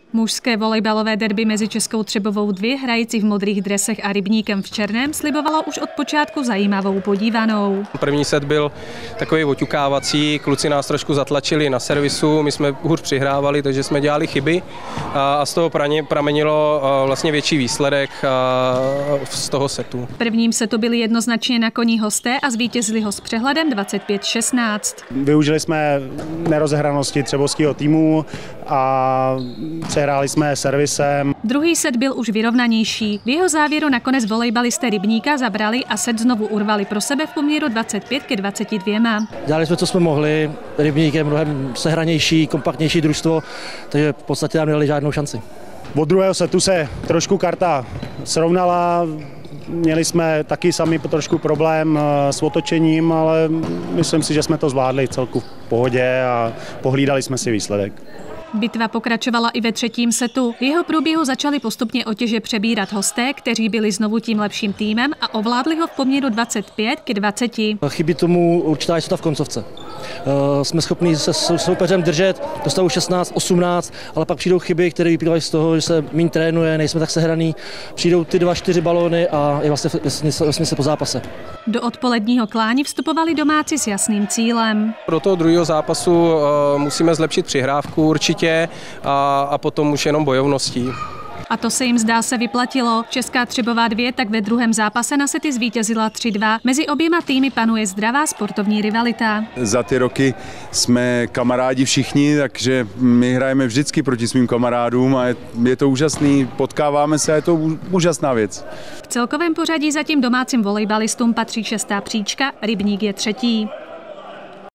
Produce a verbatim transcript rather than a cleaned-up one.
Mužské volejbalové derby mezi Českou Třebovou dvě, hrající v modrých dresech a Rybníkem v černém, slibovalo už od počátku zajímavou podívanou. První set byl takový oťukávací, kluci nás trošku zatlačili na servisu, my jsme hůř přihrávali, takže jsme dělali chyby a z toho pramenilo vlastně větší výsledek z toho setu. V prvním setu byli jednoznačně na koni hosté a zvítězili ho s přehledem dvacet pět šestnáct. Využili jsme nerozehranosti třebovského týmu a přehráli jsme servisem. Druhý set byl už vyrovnanější. V jeho závěru nakonec volejbalisté Rybníka zabrali a set znovu urvali pro sebe v poměru dvacet pět ke dvaceti dvěma. Dělali jsme, co jsme mohli. Rybník je mnohem sehranější, kompaktnější družstvo, takže v podstatě nám nedali žádnou šanci. Od druhého setu se trošku karta srovnala. Měli jsme taky sami trošku problém s otočením, ale myslím si, že jsme to zvládli celku v pohodě a pohlídali jsme si výsledek. Bitva pokračovala i ve třetím setu. V jeho průběhu začali postupně otěže přebírat hosté, kteří byli znovu tím lepším týmem a ovládli ho v poměru dvacet pět ke dvaceti. Chybí tomu určitá jistota v koncovce. Jsme schopni se soupeřem držet do stavu šestnáct osmnáct, ale pak přijdou chyby, které vyplývají z toho, že se méně trénuje, nejsme tak sehraný. Přijdou ty dva, čtyři balóny a je vlastně, vlastně, vlastně se po zápase. Do odpoledního klání vstupovali domáci s jasným cílem. Pro toho druhého zápasu musíme zlepšit přihrávku určitě a, a potom už jenom bojovností. A to se jim zdá se vyplatilo. Česká Třebová dvě tak ve druhém zápase na sety zvítězila tři dva. Mezi oběma týmy panuje zdravá sportovní rivalita. Za ty roky jsme kamarádi všichni, takže my hrajeme vždycky proti svým kamarádům a je, je to úžasný, potkáváme se a je to úžasná věc. V celkovém pořadí zatím domácím volejbalistům patří šestá příčka, Rybník je třetí.